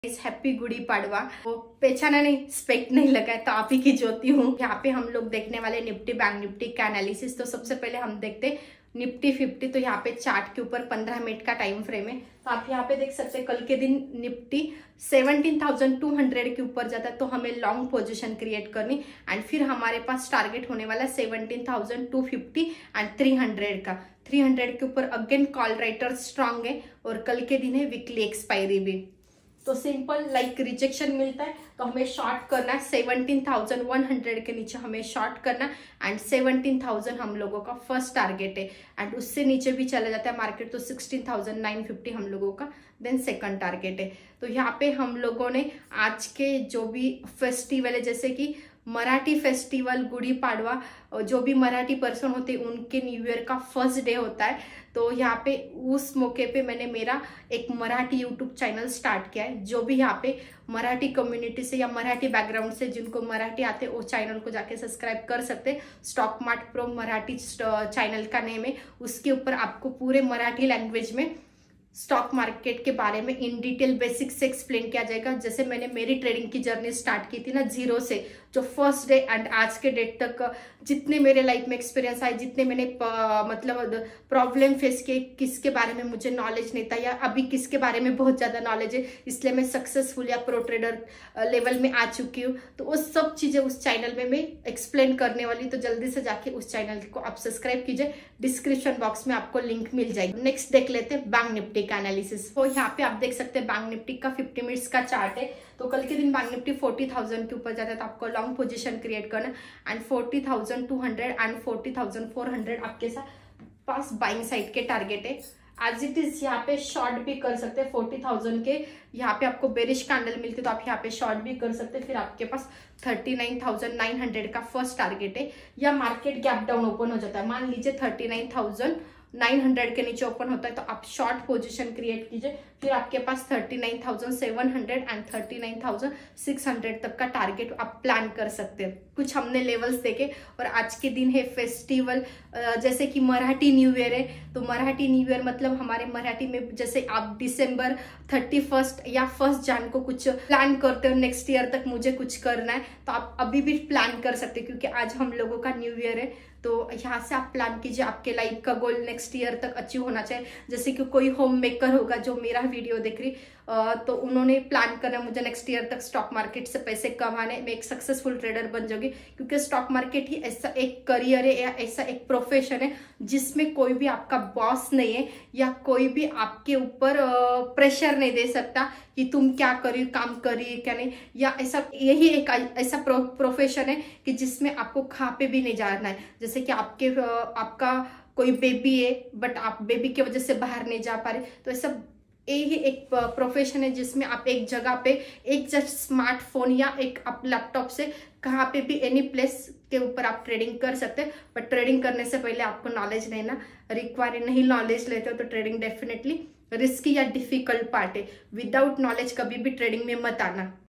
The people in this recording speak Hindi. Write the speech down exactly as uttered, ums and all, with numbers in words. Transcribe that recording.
हैप्पी गुड़ी पाड़वा। वो पहचाना नहीं, स्पेक्ट नहीं लगा है तो आप ही की ज्योति हूँ। यहाँ पे हम लोग देखने वाले निफ्टी बैंक निफ्टी का एनालिसिस। तो सबसे पहले हम देखते निफ्टी फिफ्टी। तो यहाँ पे चार्ट के ऊपर पंद्रह मिनट का टाइम फ्रेम है। तो आप यहाँ पे देख सकते हैं कल के दिन Nifty seventeen thousand two hundred के ऊपर जाता है तो हमें लॉन्ग पोजीशन क्रिएट करनी एंड फिर हमारे पास टारगेट होने वाला है seventeen thousand two fifty and three hundred का। थ्री हंड्रेड के ऊपर अगेन कॉल राइटर स्ट्रांग है और कल के दिन है वीकली एक्सपायरी भी। तो सिंपल लाइक रिजेक्शन मिलता है तो हमें शॉर्ट करना है सेवनटीन थाउजेंड वन हंड्रेड के नीचे हमें शॉर्ट करना एंड सेवनटीन थाउजेंड हम लोगों का फर्स्ट टारगेट है एंड उससे नीचे भी चला जाता है मार्केट तो सिक्सटीन थाउजेंड नाइन फिफ्टी हम लोगों का देन सेकंड टारगेट है। तो यहाँ पे हम लोगों ने आज के जो भी फेस्टिवल है जैसे कि मराठी फेस्टिवल गुड़ी पाड़वा, जो भी मराठी पर्सन होते हैं उनके न्यू ईयर का फर्स्ट डे होता है। तो यहाँ पे उस मौके पे मैंने मेरा एक मराठी यूट्यूब चैनल स्टार्ट किया है। जो भी यहाँ पे मराठी कम्युनिटी से या मराठी बैकग्राउंड से जिनको मराठी आते हैं वो चैनल को जाके सब्सक्राइब कर सकते हैं। Stock mart pro Marathi channel का नेम है। उसके ऊपर आपको पूरे मराठी लैंग्वेज में स्टॉक मार्केट के बारे में इन डिटेल बेसिक से एक्सप्लेन किया जाएगा। जैसे मैंने मेरी ट्रेडिंग की जर्नी स्टार्ट की थी ना जीरो से, जो फर्स्ट डे एंड आज के डेट तक जितने मेरे लाइफ में एक्सपीरियंस आए, जितने मैंने मतलब प्रॉब्लम फेस किए, किसके बारे में मुझे नॉलेज नहीं था या अभी किसके बारे में बहुत ज़्यादा नॉलेज है इसलिए मैं सक्सेसफुल या प्रो ट्रेडर लेवल में आ चुकी हूँ। तो वो सब चीज़ें उस चैनल में मैं एक्सप्लेन करने वाली। तो जल्दी से जाके उस चैनल को आप सब्सक्राइब कीजिए, डिस्क्रिप्शन बॉक्स में आपको लिंक मिल जाएगी। नेक्स्ट देख लेते हैं बैंक निफ्टी का एनालिसिस। तो यहाँ पे आप देख सकते हैं बैंक निफ्टी का फिफ्टी मिनट्स का चार्ट है। तो कल के दिन बैंक निफ्टी फोर्टी थाउजेंड के ऊपर जाता है तो आपको लॉन्ग पोजीशन क्रिएट करना and forty thousand two hundred and forty thousand four hundred आपके साथ पास बाइंग साइड के टारगेट है। एज इट इज यहाँ पे शॉर्ट भी कर सकते हैं फोर्टी थाउजेंड के। यहाँ पे आपको बेरिश कैंडल मिलती है तो आप यहाँ पे शॉर्ट भी कर सकते हैं। फिर आपके पास thirty nine thousand nine hundred का फर्स्ट टारगेट है या मार्केट गैप डाउन ओपन हो जाता है। मान लीजिए thirty nine thousand nine hundred के नीचे ओपन होता है तो आप शॉर्ट पोजीशन क्रिएट कीजिए। फिर आपके पास thirty nine thousand seven hundred and thirty nine thousand six hundred तक का टारगेट आप प्लान कर सकते हैं। कुछ हमने लेवल्स देखे और आज के दिन है फेस्टिवल, जैसे कि मराठी न्यू ईयर है। तो मराठी न्यू ईयर मतलब हमारे मराठी में जैसे आप दिसंबर थर्टी फर्स्ट या फर्स्ट जान को कुछ प्लान करते हो नेक्स्ट ईयर तक मुझे कुछ करना है तो आप अभी भी प्लान कर सकते हैं क्योंकि आज हम लोगों का न्यू ईयर है। तो यहाँ से आप प्लान कीजिए आपके लाइफ का गोल नेक्स्ट ईयर तक अचीव होना चाहिए। जैसे कि कोई होम मेकर होगा जो मेरा वीडियो देख रही तो उन्होंने प्लान करना मुझे नेक्स्ट ईयर तक स्टॉक मार्केट से पैसे कमाने, मैं एक सक्सेसफुल ट्रेडर बन जाऊंगी। क्योंकि स्टॉक मार्केट ही ऐसा एक करियर है या ऐसा एक प्रोफेशन है जिसमें कोई भी आपका बॉस नहीं है या कोई भी आपके ऊपर प्रेशर नहीं दे सकता कि तुम क्या करी काम करी क्या नहीं, या ऐसा यही एक ऐसा प्रो, प्रोफेशन है कि जिसमें आपको खा पे भी नहीं जाना है। जैसे कि आपके आपका कोई बेबी है बट आप बेबी की वजह से बाहर नहीं जा पा रहे, तो ऐसा यही एक प्रोफेशन है जिसमें आप एक जगह पे एक जस्ट स्मार्टफोन या एक आप लैपटॉप से कहाँ पे भी एनी प्लेस के ऊपर आप ट्रेडिंग कर सकते हैं। बट ट्रेडिंग करने से पहले आपको नॉलेज लेना रिक्वायर, नहीं नॉलेज लेते हो तो ट्रेडिंग डेफिनेटली रिस्की या डिफिकल्ट पार्ट है। विदाउट नॉलेज कभी भी ट्रेडिंग में मत आना।